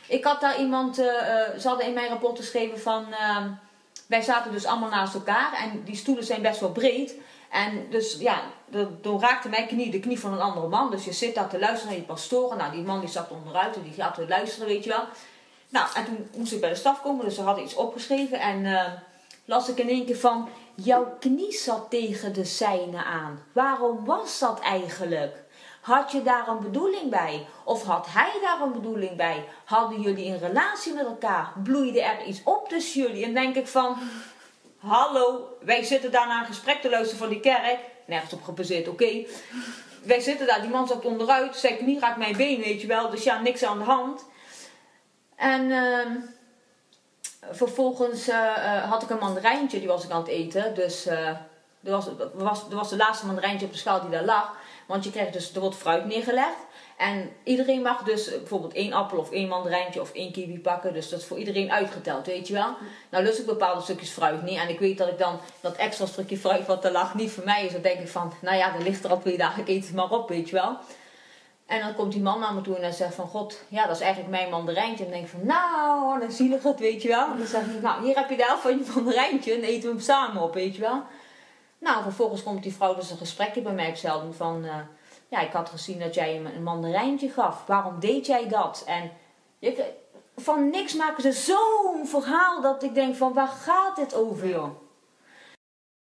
Ik had daar iemand, ze hadden in mijn rapport geschreven van, wij zaten dus allemaal naast elkaar en die stoelen zijn best wel breed. En dus ja, toen raakte mijn knie de knie van een andere man. Dus je zit daar te luisteren naar die pastoren. Nou, die man die zat onderuit en die gaat te luisteren, weet je wel. Nou, en toen moest ik bij de staf komen, dus ze hadden iets opgeschreven. En las ik in één keer van, jouw knie zat tegen de zijne aan. Waarom was dat eigenlijk? Had je daar een bedoeling bij? Of had hij daar een bedoeling bij? Hadden jullie een relatie met elkaar? Bloeide er iets op tussen jullie? En denk ik van, hallo, wij zitten daar naar een gesprek te luisteren van die kerk. Nergens op gebaseerd, oké. Wij zitten daar, die man zat onderuit. Zijn knie raakt mijn been, weet je wel. Dus ja, niks aan de hand. En vervolgens had ik een mandarijntje, die was ik aan het eten. Dus er was de laatste mandarijntje op de schaal die daar lag. Want je krijgt dus, er wordt fruit neergelegd. En iedereen mag dus bijvoorbeeld 1 appel of 1 mandarijntje of 1 kiwi pakken. Dus dat is voor iedereen uitgeteld, weet je wel. Nou lust ik bepaalde stukjes fruit niet. En ik weet dat ik dan dat extra stukje fruit wat er lag niet voor mij is. Dan denk ik van, nou ja, dan ligt er al 2 dagen, ik eet het maar op, weet je wel. En dan komt die man naar me toe en hij zegt van, god, ja, dat is eigenlijk mijn mandarijntje. En dan denk ik van, nou, dan zielig het, weet je wel. En dan zeg ik, nou, hier heb je de helft van je mandarijntje en dan eten we hem samen op, weet je wel. Nou, vervolgens komt die vrouw dus een gesprekje bij mij opstellen van, ja, ik had gezien dat jij hem een mandarijntje gaf. Waarom deed jij dat? En van niks maken ze zo'n verhaal dat ik denk van, waar gaat dit over, joh?